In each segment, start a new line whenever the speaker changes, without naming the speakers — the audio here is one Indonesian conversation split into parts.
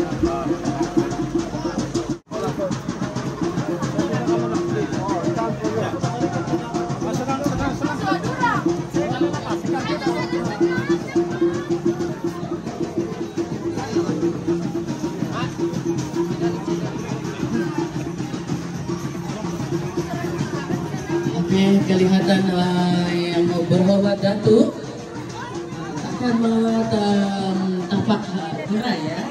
Kelihatan yang berhobat Datuk akan tapak gerai ya.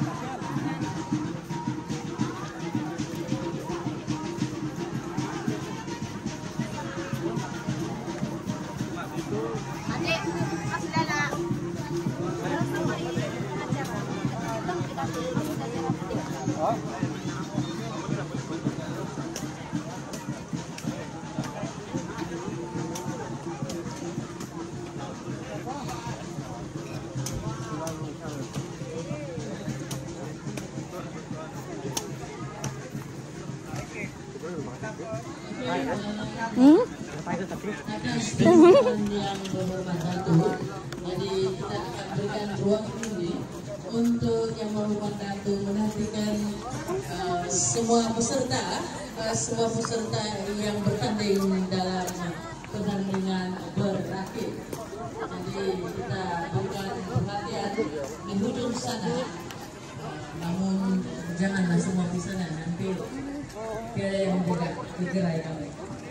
Yang berhormat Datuk, jadi kita akan berikan ruang ini untuk yang berhormat Datuk menantikan semua peserta yang bertanding dalam pertandingan berakit. Jadi kita berikan perhatian di hujung sana, namun janganlah semua di sana, nanti tiada yang juga digerai kami.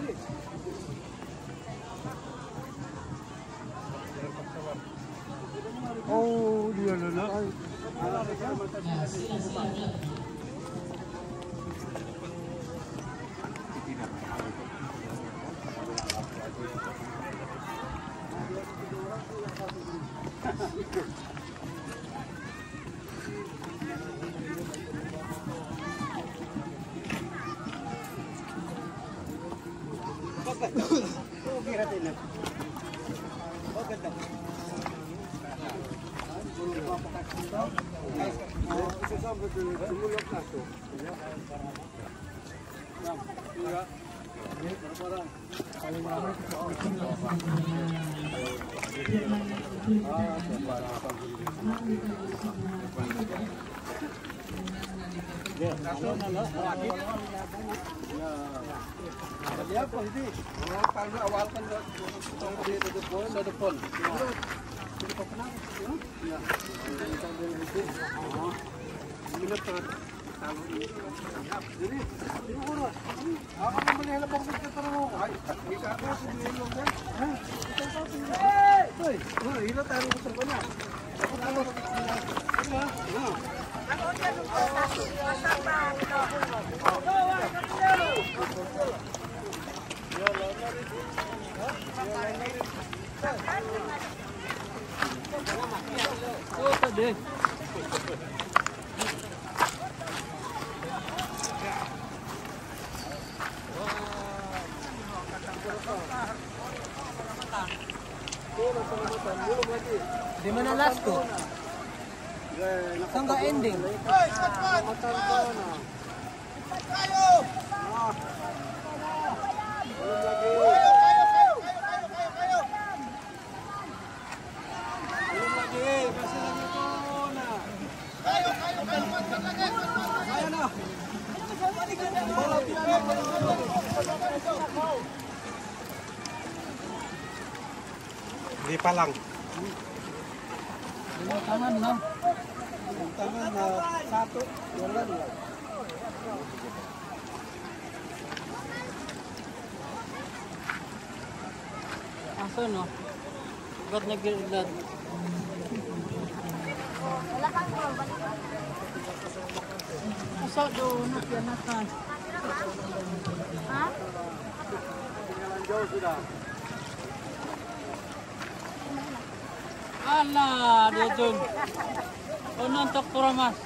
Oh, dia lelak.
Nah, silakan.
Oh, kira tinap. Oh, ganda. Dia posisi. Kalau awal kan di depan.
Oh, tadi. Di mana last ko? Saan ka ending?
Hey, cepat! Ayo!
Di Palang.
Tangan lang.
Tangan satu, jalan.
Asa no? Ba't nag-ilat? Asa doon? Nakianatan. Ha?
Jauh sudah.
Alah, dia Jun. Oh, nontok Mas.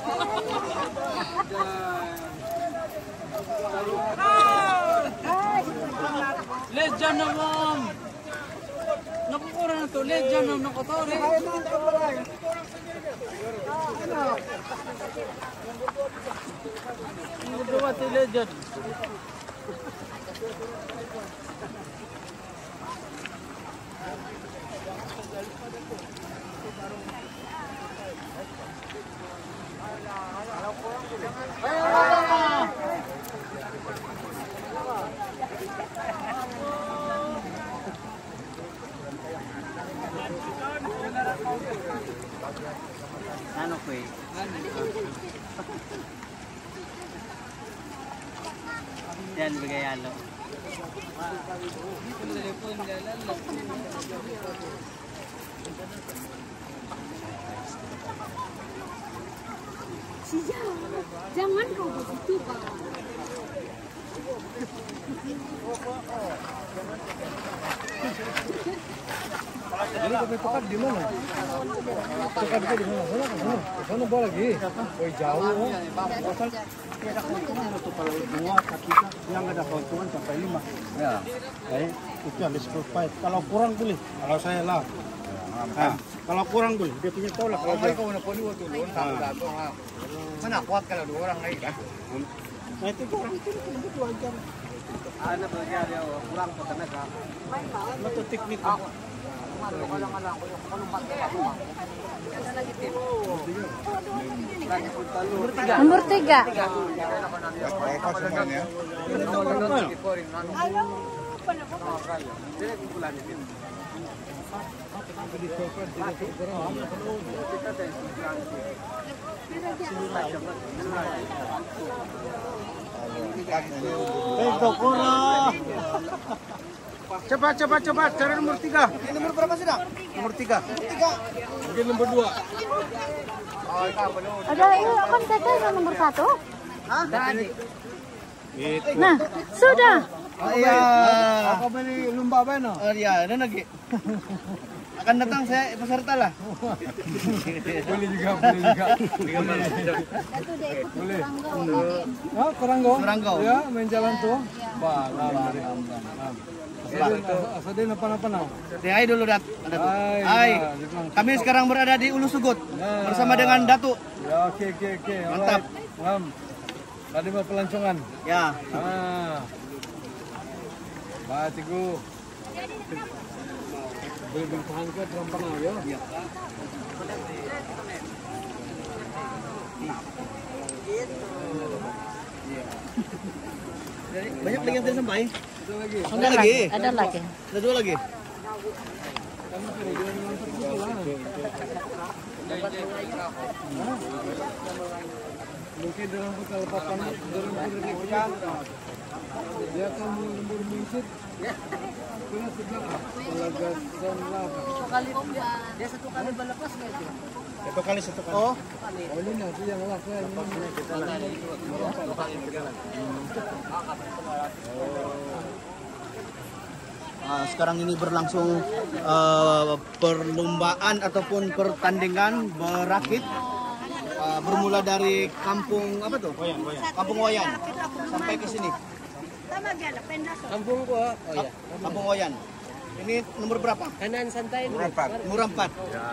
Legend na mom. Nakukura na to. Legend na nakutore. Ini berdua tu legend. Yan, bagayalo.
Jangan kau begitu, Pak.
Jadi kopi pekat di mana? Pekat itu di mana? Sana, sana bawa lagi. Oh jauh. Asal ada keuntungan untuk kalau 2 kita yang ada keuntungan sampai 5. Ya. Itu habis provide. Kalau kurang boleh. Kalau saya lah. Nah, kalau kurang boleh. Dia punya tahu lah. Kalau mereka mau poni waktu dulu, satu. Mana kuat kalau 2 orang lagi kan? Nah itu kurang itu wajar. Ada belajar ya kurang tenaga. Itu teknik.
Nomor 3.
Cepat. Cari nomor 3. Ini nomor berapa sudah? Nomor 3. Mungkin nomor 2.
Ada ini kan saya nomor 1.
Hah?
Nah, sudah.
Iya. Aku beli lumba apa no? Oh iya, ada lagi. Akan datang saya peserta lah. Boleh juga. Oh, Keranggau. Ya, main jalan tuh. Asal apa nah? Hai dulu Dat. Hai. Kami sekarang berada di Ulu Sugut bersama dengan Datuk. Ya, oke. Mantap. Tadi mau pelancongan. Ya. Pak Cigu. Boleh bertahan ke terang ya? Iya. Banyak lagi yang tadi sampai? Ada lagi.
Ada lagi.
Ada 2 lagi. Mungkin dalam papan dia akan lembur mengisi. Kena sebelah pelagasan lah.
Dia 1 kali berlepas nggak itu?
1 kali. Oh ini nanti yang lah saya ini. Sekarang ini berlangsung perlombaan ataupun pertandingan berakit. Bermula dari kampung apa tuh? Kampung Wayan sampai ke sini. Kampung gua. Oh iya. Kampung Wayan. Ini nomor berapa?
Kanan santai.
Nomor 4. Ya.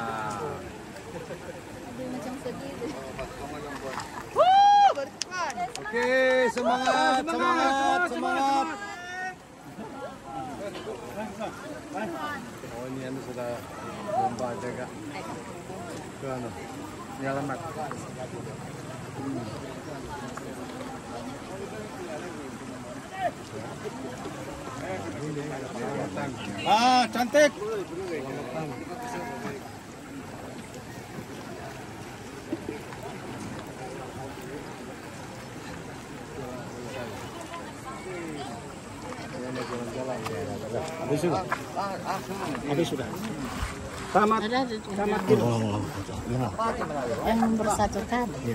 Oke, semangat. Oh ini anu sudah lomba jaga. Ke anu. Ini alamat. Cantik. Habis sudah. Tamat. Tamat dulu.
Yang nomor 1 tadi.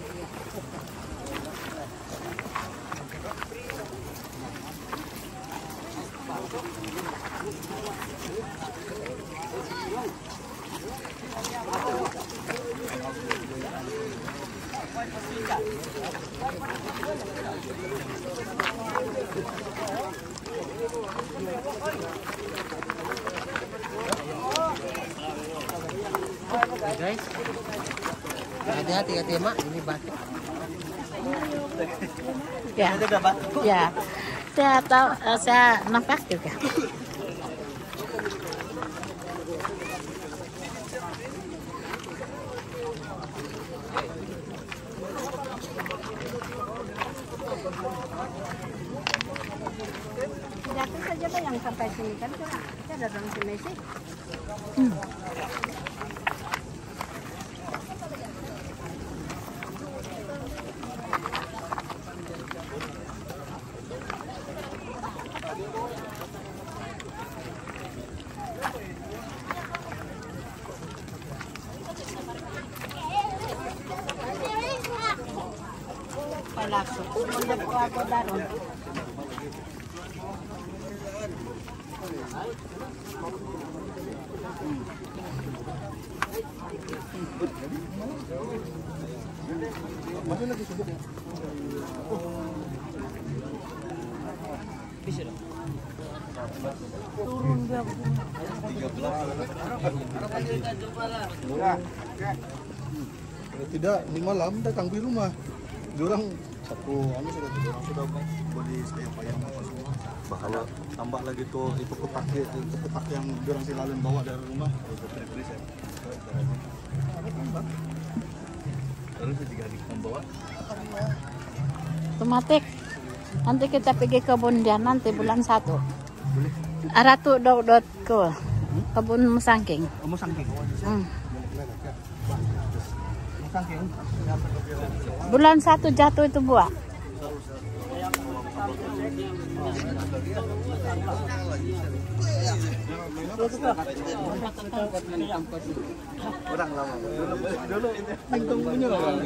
Guys, hati-hati mak, ini batu.
Ya. Ya. Saya tahu, saya nampak juga. Jatuh saja Pak yang sampai sini kan kita ada dalam sini sih.
Kalau tidak, ini malam datang di rumah. Diorang satu, sudah beli kayak payang apa semua. Bahwa tambah lagi tuh itu kotak yang diorang silalin bawa dari rumah. Itu preset. Terus juga dibawa.
Otomatis. Nanti kita pergi kebun dia nanti bulan 1. Arah tuh dot ke kebun Musangking.
Musangking. Musangking.
Bulan 1 jatuh itu buah.
Orang lama. Dulu untung punya orang.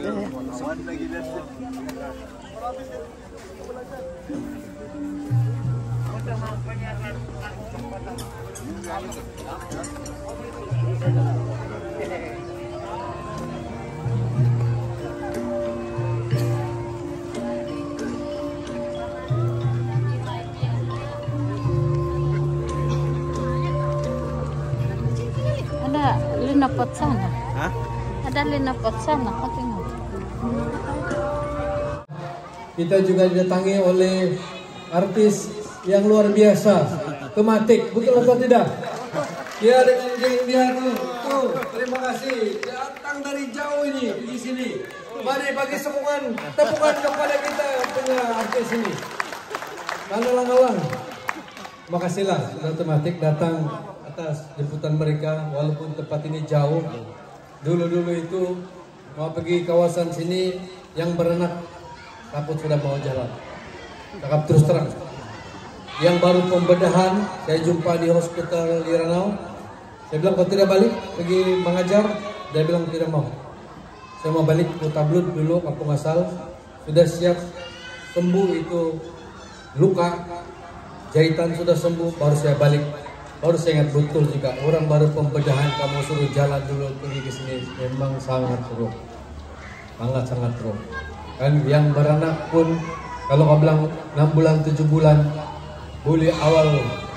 Ada linopot sana.
Hah?
Ada linopot sana, kau tengok.
Kita juga didatangi oleh artis yang luar biasa, Tematik, betul atau tidak? Ya, dengan geng dia tuh, terima kasih, datang dari jauh ini di sini. Mari bagi tepukan kepada kita punya artis ini. Lang-lang, makasihlah sudah Tematik datang atas jemputan mereka, walaupun tempat ini jauh. Dulu itu mau pergi kawasan sini yang beranak, takut sudah mau jalan. Cakap terus terang. Yang baru pembedahan, saya jumpa di hospital di Ranau. Saya bilang, kau tidak balik pergi mengajar? Dia bilang tidak mau. Saya mau balik ke Tablut dulu, kampung asal. Sudah siap sembuh itu luka, jahitan sudah sembuh, baru saya balik. Baru saya ingat betul juga, orang baru pembedahan kamu suruh jalan dulu pergi ke sini. Memang sangat teruk, sangat teruk. Kan yang beranak pun, kalau kau bilang 6 bulan, 7 bulan, boleh awal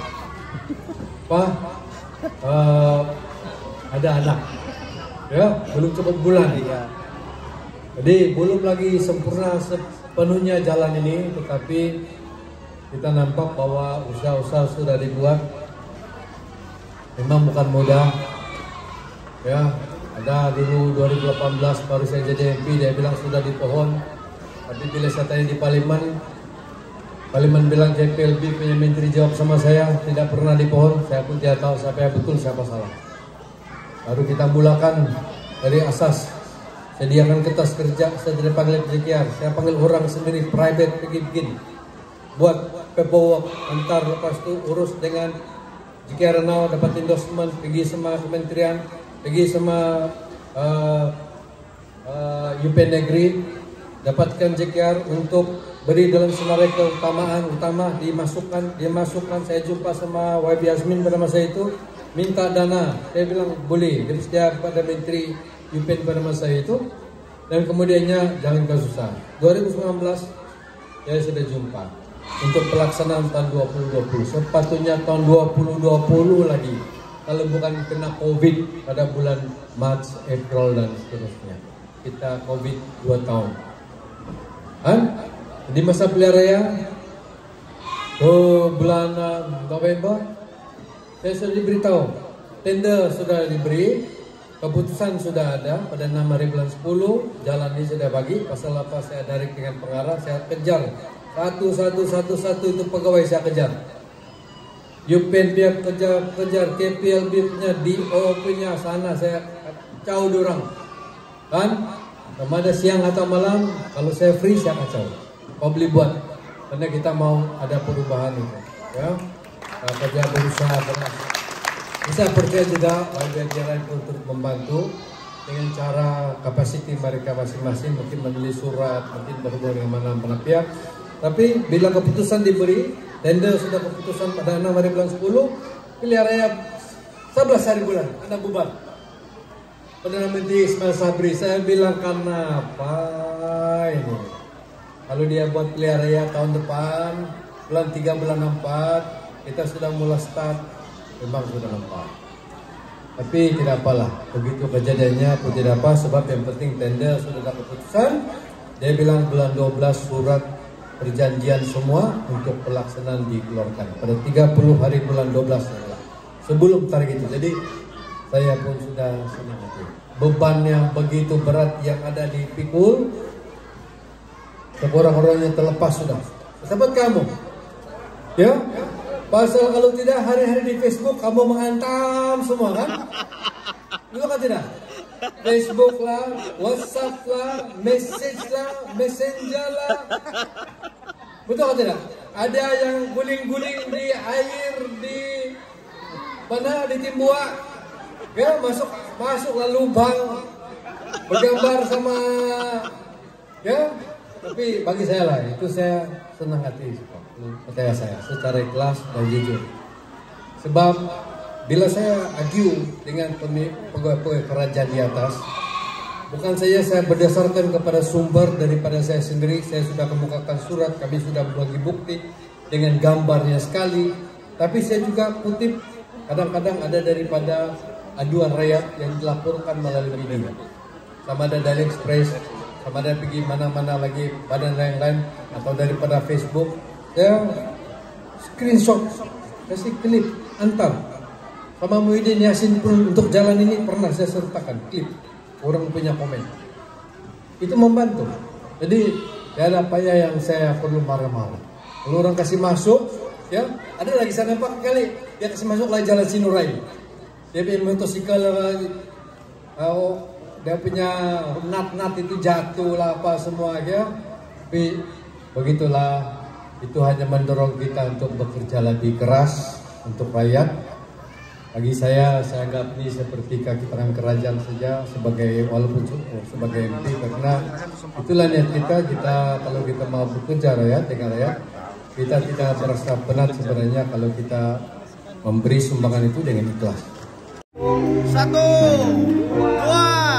ada anak, ya belum cukup bulan, jadi belum lagi sempurna sepenuhnya jalan ini, tetapi kita nampak bahwa usaha-usaha sudah dibuat. Memang bukan mudah, ya. Ada dulu 2018 baru saya jadi MP, dia bilang sudah di pohon, tapi bila saya tanya di Parlimen bilang JPLB punya menteri jawab sama saya tidak pernah di pohon. Saya pun tidak tahu siapa yang betul siapa salah. Baru kita mulakan dari asas, sediakan kertas kerja, saya tidak panggil JKR, saya panggil orang sendiri private pergi bikin, buat paperwork, antar lepas itu urus dengan JKR Ranau, dapat endorsement, pergi sama kementerian, pergi sama UPN Negeri, dapatkan JKR untuk beri dalam senarai keutamaan utama, dimasukkan. Saya jumpa sama YB Azmin pada masa itu, minta dana, saya bilang boleh, jadi sedia kepada Menteri UPN pada masa itu, dan kemudiannya jangan kesusah. 2019 saya sudah jumpa untuk pelaksanaan tahun 2020, sepatutnya tahun 2020 lagi, kalau bukan kena COVID pada bulan Maret, April dan seterusnya. Kita COVID 2 tahun. Di masa pilihan raya bulan November saya sudah diberitahu tender sudah diberi, keputusan sudah ada pada 6 hari bulan 10, jalan ini sudah bagi, pasal apa saya tarik dengan pengarah, saya kejar satu itu pegawai saya kejar, UPN pihak kejar, KPLB punya, DO punya, sana saya kacau dorang kan, kemana siang atau malam, kalau saya free saya kacau. Kau beli buat, karena kita mau ada perubahan itu, ya. Kerja berusaha keras. Bisa percaya juga warga jalan untuk membantu. dengan cara kapasiti mereka masing-masing, mungkin menulis surat, mungkin berhubung dengan mana pihak. Tapi bila keputusan diberi, tender sudah keputusan pada 6 hari bulan 10, pilihan raya 11 hari bulan, Anda bubar. Perdana Menteri Ismail Sabri, saya bilang kenapa ini? Kalau dia buat pilihan raya tahun depan, bulan 3 bulan 4, kita sudah mulai start, memang sudah nampak. Tapi tidak apalah, begitu kejadiannya pun tidak apa, sebab yang penting tender sudah ada keputusan. Dia bilang bulan 12 surat perjanjian semua untuk pelaksanaan dikeluarkan pada 30 hari bulan 12 sebelum target itu. Jadi saya pun sudah senang hati. Beban yang begitu berat yang ada di pikul, orang-orangnya terlepas sudah. Sahabat kamu, ya, pasal kalau tidak hari-hari di Facebook kamu menghantam semua kan? Betul kan tidak? Facebook lah, WhatsApp lah, message lah, messenger lah. Betul kan tidak? Ada yang guling-guling di air di mana di Timbua, ya masuklah lubang bergambar sama, ya. Tapi bagi saya lah itu saya senang hati, percaya saya secara ikhlas dan jujur. Sebab bila saya argue dengan pegawai kerajaan di atas, bukan saja saya berdasarkan kepada sumber daripada saya sendiri, saya sudah kemukakan surat, kami sudah bagi bukti dengan gambarnya sekali, tapi saya juga kutip kadang-kadang ada daripada aduan rakyat yang dilaporkan melalui media, sama ada dari Express, sama ada pergi mana-mana lagi badan lain-lain atau daripada Facebook, saya screenshot, kasih klip, antar. Sama Muhyiddin Yassin pun untuk jalan ini pernah saya sertakan klip orang punya komen. Itu membantu. Jadi tidak ada payah yang saya perlu marah-marah. Kalau orang kasih masuk, ya ada lagi sana Pak kali dia kasih masuk lagi jalan Sinurai. Dia punya motosikal, dia punya nat itu jatuh lah apa semua ya. Tapi begitulah, itu hanya mendorong kita untuk bekerja lebih keras untuk rakyat. Bagi saya anggap ini seperti kaki tangan kerajaan saja sebagai walaupun sebagai MP, karena itulah niat kita kalau kita mau bekerja rakyat dengan rakyat, kita tidak merasa penat sebenarnya kalau kita memberi sumbangan itu dengan ikhlas.
1, 2